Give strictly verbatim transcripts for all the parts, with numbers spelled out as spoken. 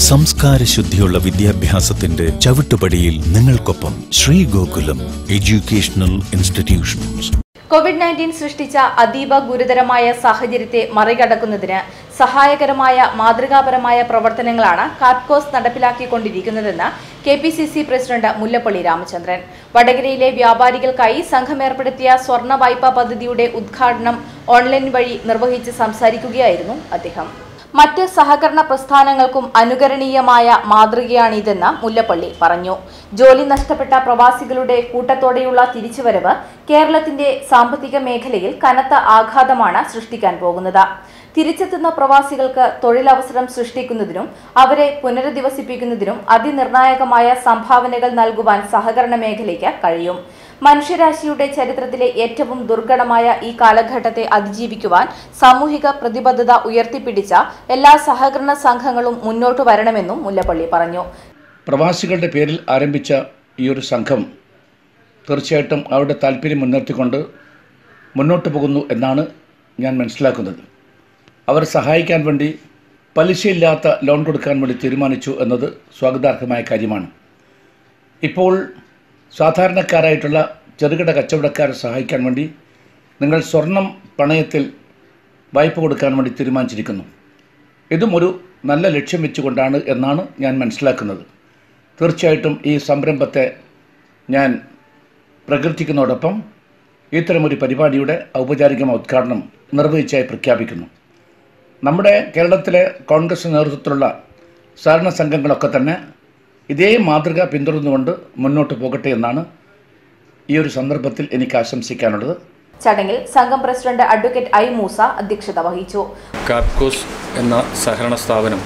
സംസ്കാരശുദ്ധിയുള്ള വിദ്യാഭ്യാസത്തിന്റെ ചവിട്ടുപടിയിൽ നിങ്ങൾക്കൊപ്പം Shri Gokulam educational institutions. Covid nineteen സൃഷ്ടിച്ച അതീവ ഗുരുതരമായ സാഹചര്യത്തെ മറികടക്കുന്നതിന് സഹായകരമായ മാതൃകാപരമായ പ്രവർത്തനങ്ങളാണ് കാപ്കോസ് നടപ്പിലാക്കിക്കൊണ്ടിരിക്കുന്നതെന്ന് K P C C president Mullappally Ramachandran. വടകരയിലെ വ്യാപാരികൾക്കായി സംഘം ഏർപ്പെടുത്തിയ സ്വർണ്ണ വായ്പാ പദ്ധതിയുടെ ഉദ്ഘാടനം ഓൺലൈൻ വഴി നിർവഹിച്ച് സംസാരിക്കുകയായിരുന്നു അദ്ദേഹം. മറ്റ് സഹകരണ പ്രസ്ഥാനങ്ങൾക്കും അനുകരണീയമായ മാതൃകയാണിതെന്ന് മുല്ലപ്പള്ളി പറഞ്ഞു. ജോലി നഷ്ടപ്പെട്ട പ്രവാസികളുടെ കൂട്ടത്തോടെയുള്ള തിരിച്ചുവരവ് കേരളത്തിന്റെ സാമ്പത്തിക മേഖലയിൽ കനത്ത ആഘാതമാണ് സൃഷ്ടിക്കാൻ പോകുന്നത്. തിരിച്ചെത്തുന്ന പ്രവാസികൾക്ക് തൊഴിലവസരം സൃഷ്ടിക്കുന്നതിനും അവരെ പുനരധിവസിപ്പിക്കുന്നതിനും അതിനിർണായകമായ സംഭാവനകൾ നൽകുവാൻ സഹകരണ മേഖലയ്ക്ക് കഴിയും. മനുഷ്യരാശിയുടെ ചരിത്രത്തിലെ ഏറ്റവും ദുർഘടമായ ഈ കാലഘട്ടത്തെ അതിജീവിക്കുവാൻ സാമൂഹിക പ്രതിബദ്ധത ഉയർത്തിപ്പിടിച്ച എല്ലാ സഹകരണ സംഘങ്ങളും മുന്നോട്ട് വരണമെന്നും മുല്ലപ്പള്ളി പറഞ്ഞു. പ്രവാസികളുടെ പേരിൽ ആരംഭിച്ച ഈ ഒരു സംഘം തീർച്ചയായിട്ടും അവരുടെ താല്പര്യം മുൻനിർത്തിക്കൊണ്ട് മുന്നോട്ട് പോകുന്നു എന്നാണ് ഞാൻ മനസ്സിലാക്കുന്നത്. അവർ സഹായിക്കാൻ വേണ്ടി പലിശയില്ലാത്ത ലോൺ കൊടുക്കാൻ വേണ്ടി തീരുമാനിച്ചു എന്നത് സ്വാഗതാർഹമായ കാര്യമാണ്. ഇപ്പോൾ സാധാരണക്കാരായിട്ടുള്ള ചെറുകിട കച്ചവടക്കാരെ സഹായിക്കാൻ വേണ്ടി നിങ്ങൾ സ്വർണം പണയത്തിൽ വായ്പ കൊടുക്കാൻ വേണ്ടി തീരുമാനിച്ചിരിക്കുന്നു. ഇതും ഒരു നല്ല ലക്ഷ്യം വെച്ചുകൊണ്ടാണ് എന്നാണ് ഞാൻ മനസ്സിലാക്കുന്നത്. തീർച്ചയായിട്ടും ഈ സംരംഭത്തെ ഞാൻ പ്രകീർത്തിക്കുന്നതോടൊപ്പം ഇത്തരമൊരു പരിപാടിയുടെ ഔപചാരികമായ ഉദ്ഘാടനം നിർവഹിച്ചായി പ്രഖ്യാപിക്കുന്നു. നമ്മുടെ കേരളത്തിലെ കോൺഗ്രസ് നേതൃത്വത്തിലുള്ള സഹകരണ സംഘങ്ങളൊക്കെ തന്നെ ഇതേ മാതൃക പിന്തുടർന്നുകൊണ്ട് മുന്നോട്ട് പോകട്ടെ എന്നാണ് ഈ ഒരു സന്ദർഭത്തിൽ എനിക്ക് ആശംസിക്കാനുള്ളത്. ചടങ്ങിൽ സംഘം പ്രസിഡന്റ് അഡ്വക്കേറ്റ് ഐ മൂസ അധ്യക്ഷത വഹിച്ചു. കാപ്കോസ് എന്ന സഹകരണ സ്ഥാപനം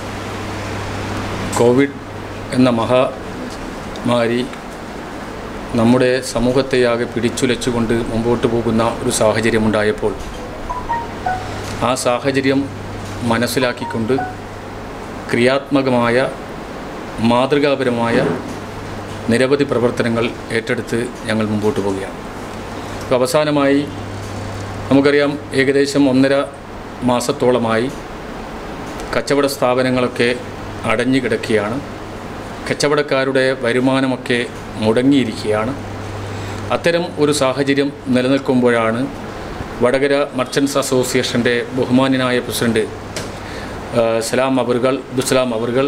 കോവിഡ് എന്ന മഹാമാരി നമ്മുടെ സമൂഹത്തെയാകെ പിടിച്ചുലച്ചുകൊണ്ട് മുമ്പോട്ട് പോകുന്ന ഒരു സാഹചര്യമുണ്ടായപ്പോൾ ആ സാഹചര്യം മനസ്സിലാക്കിക്കൊണ്ട് ക്രിയാത്മകമായ മാതൃകാപരമായ നിരവധി പ്രവർത്തനങ്ങൾ ഏറ്റെടുത്ത് ഞങ്ങൾ മുമ്പോട്ട് പോവുകയാണ്. അപ്പോൾ അവസാനമായി നമുക്കറിയാം, ഏകദേശം ഒന്നര മാസത്തോളമായി കച്ചവട സ്ഥാപനങ്ങളൊക്കെ അടഞ്ഞു കിടക്കുകയാണ്. കച്ചവടക്കാരുടെ വരുമാനമൊക്കെ മുടങ്ങിയിരിക്കുകയാണ്. അത്തരം ഒരു സാഹചര്യം നിലനിൽക്കുമ്പോഴാണ് വടകര മർച്ചൻസ് അസോസിയേഷൻ്റെ ബഹുമാന്യനായ പ്രസിഡന്റ് സലാം അവറുകൾ അബ്ദുസ്സലാം അവറുകൾ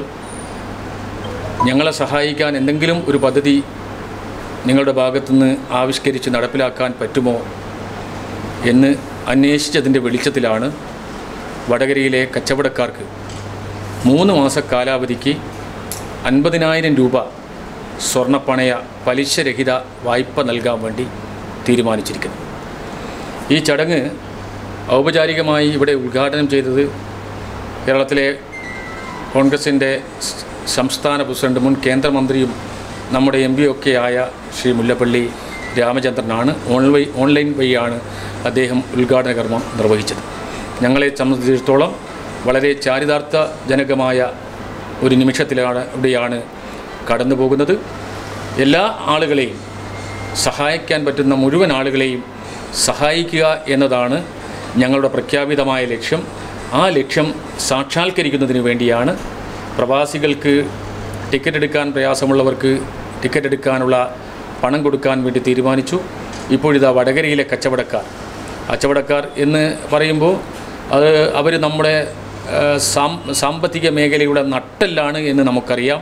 ഞങ്ങളെ സഹായിക്കാൻ എന്തെങ്കിലും ഒരു പദ്ധതി നിങ്ങളുടെ ഭാഗത്തുനിന്ന് ആവിഷ്കരിച്ച് നടപ്പിലാക്കാൻ പറ്റുമോ എന്ന് അന്വേഷിച്ചതിൻ്റെ വെളിച്ചത്തിലാണ് വടകരയിലെ കച്ചവടക്കാർക്ക് മൂന്ന് മാസ കാലാവധിക്ക് അൻപതിനായിരം രൂപ സ്വർണ്ണപ്പണയ പലിശരഹിത വായ്പ നൽകാൻ വേണ്ടി തീരുമാനിച്ചിരിക്കുന്നത്. ഈ ചടങ്ങ് ഔപചാരികമായി ഇവിടെ ഉദ്ഘാടനം ചെയ്തത് കേരളത്തിലെ കോൺഗ്രസിൻ്റെ സംസ്ഥാന പ്രസിഡന്റ് മുൻ കേന്ദ്രമന്ത്രിയും നമ്മുടെ എം പി ഒക്കെ ആയ ശ്രീ മുല്ലപ്പള്ളി രാമചന്ദ്രനാണ്. ഓൺലൈൻ ഓൺലൈൻ വഴിയാണ് അദ്ദേഹം ഉദ്ഘാടന കർമ്മം നിർവഹിച്ചത്. ഞങ്ങളെ സംബന്ധിച്ചിടത്തോളം വളരെ ചാരിതാർത്ഥജനകമായ ഒരു നിമിഷത്തിലാണ് ഇവിടെയാണ് കടന്നു പോകുന്നത്. എല്ലാ ആളുകളെയും സഹായിക്കാൻ പറ്റുന്ന മുഴുവൻ ആളുകളെയും സഹായിക്കുക എന്നതാണ് ഞങ്ങളുടെ പ്രഖ്യാപിതമായ ലക്ഷ്യം. ആ ലക്ഷ്യം സാക്ഷാത്കരിക്കുന്നതിന് വേണ്ടിയാണ് പ്രവാസികൾക്ക് ടിക്കറ്റ് എടുക്കാൻ പ്രയാസമുള്ളവർക്ക് ടിക്കറ്റ് എടുക്കാനുള്ള പണം കൊടുക്കാൻ വേണ്ടി തീരുമാനിച്ചു. ഇപ്പോഴിതാ വടകരയിലെ കച്ചവടക്കാർ കച്ചവടക്കാർ എന്ന് പറയുമ്പോൾ അത് അവർ നമ്മുടെ സാമ്പത്തിക മേഖലയുടെ നട്ടെല്ലാണ് എന്ന് നമുക്കറിയാം.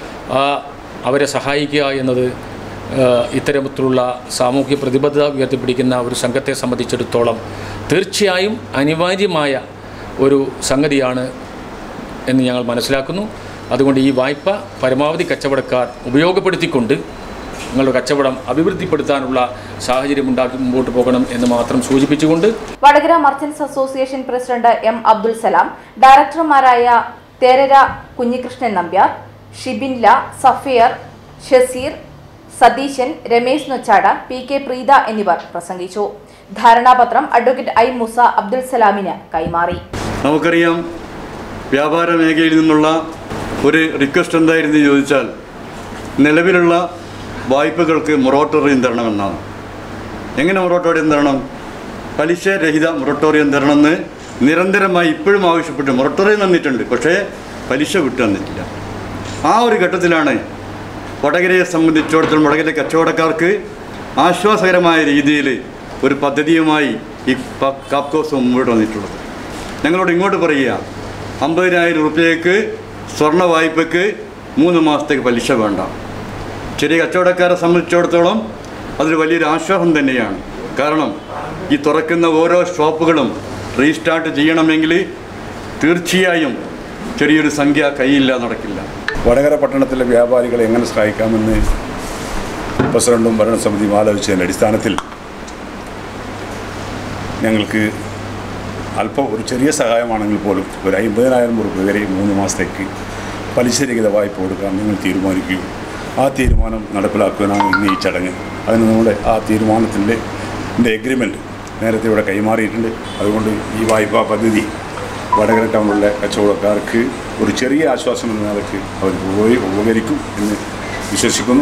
അവരെ സഹായിക്കുക എന്നത് ഇത്തരത്തിലുള്ള സാമൂഹ്യ പ്രതിബദ്ധത ഉയർത്തിപ്പിടിക്കുന്ന ഒരു സംഘത്തെ സംബന്ധിച്ചിടത്തോളം തീർച്ചയായും അനിവാര്യമായ ഒരു സംഗതിയാണ് എന്ന് ഞങ്ങൾ മനസ്സിലാക്കുന്നു. അതുകൊണ്ട് ഈ വായ്പ പരമാവധി കച്ചവടക്കാർ ഉപയോഗപ്പെടുത്തിക്കൊണ്ട് നിങ്ങളുടെ കച്ചവടം അഭിവൃദ്ധിപ്പെടുത്താനുള്ള സാഹചര്യം ഉണ്ടാക്കി മുമ്പോട്ട് പോകണം എന്ന് മാത്രം സൂചിപ്പിച്ചുകൊണ്ട് Vadakara merchants association president M Abdul Salam, ഡയറക്ടർമാരായ തേരര കുഞ്ഞികൃഷ്ണൻ നമ്പ്യാർ, ഷിബിൻല, സഫിയർ, ഷസീർ, സതീശൻ, രമേശ് നൊച്ചാട, പി കെ പ്രീത എന്നിവർ പ്രസംഗിച്ചു. ധാരണാപത്രം അഡ്വക്കേറ്റ് ഐ മൂസ അബ്ദുൽ സലാമിന് കൈമാറി. നമുക്കറിയാം, വ്യാപാര മേഖലയിൽ നിന്നുള്ള ഒരു റിക്വസ്റ്റ് എന്തായിരുന്നു ചോദിച്ചാൽ നിലവിലുള്ള വായ്പകൾക്ക് മൊറട്ടോറിയം തരണമെന്നാണ്. എങ്ങനെ മൊറട്ടോറിയം തരണം? പലിശ രഹിത മൊറട്ടോറിയം തരണമെന്ന് നിരന്തരമായി ഇപ്പോഴും ആവശ്യപ്പെട്ടു. മൊറട്ടോറിയം തന്നിട്ടുണ്ട്, പക്ഷേ പലിശ വിട്ടു തന്നിട്ടില്ല. ആ ഒരു ഘട്ടത്തിലാണ് വടകരയെ സംബന്ധിച്ചിടത്തോളം വടകര കച്ചവടക്കാർക്ക് ആശ്വാസകരമായ രീതിയിൽ ഒരു പദ്ധതിയുമായി ഈ കാപ്കോസ് മുമ്പോട്ട് വന്നിട്ടുള്ളത്. ഞങ്ങളോട് ഇങ്ങോട്ട് പറയുക, അമ്പതിനായിരം റുപ്യയ്ക്ക് സ്വർണ്ണ വായ്പയ്ക്ക് മൂന്ന് മാസത്തേക്ക് പലിശ വേണ്ട. ചെറിയ കച്ചവടക്കാരെ സംബന്ധിച്ചിടത്തോളം അതൊരു വലിയൊരു ആശ്വാസം തന്നെയാണ്. കാരണം ഈ തുറക്കുന്ന ഓരോ ഷോപ്പുകളും റീസ്റ്റാർട്ട് ചെയ്യണമെങ്കിൽ തീർച്ചയായും ചെറിയൊരു സംഖ്യ കയ്യില്ലാതെ നടക്കില്ല. വടകര പട്ടണത്തിലെ വ്യാപാരികളെ എങ്ങനെ സഹായിക്കാമെന്ന് പ്രസിഡന്റും ഭരണസമിതിയും ആലോചിച്ചതിൻ്റെ അടിസ്ഥാനത്തിൽ ഞങ്ങൾക്ക് അല്പം ഒരു ചെറിയ സഹായമാണെങ്കിൽ പോലും ഒരു അമ്പതിനായിരം രൂപ വരെ മൂന്ന് മാസത്തേക്ക് പലിശരഹിത വായ്പ കൊടുക്കാൻ ഞങ്ങൾ തീരുമാനിക്കുകയും ആ തീരുമാനം നടപ്പിലാക്കുവാനാണ് ഇന്ന് ഈ ചടങ്ങ്. അതിന് നമ്മുടെ ആ തീരുമാനത്തിൻ്റെ എഗ്രിമെൻറ്റ് നേരത്തെ ഇവിടെ കൈമാറിയിട്ടുണ്ട്. അതുകൊണ്ട് ഈ വായ്പാ പദ്ധതി വടകര ടൗണിലെ കച്ചവടക്കാർക്ക് ഒരു ചെറിയ ആശ്വാസം എന്ന നിലയ്ക്ക് അവർ ഉപകരിക്കും എന്ന് വിശ്വസിക്കുന്നു.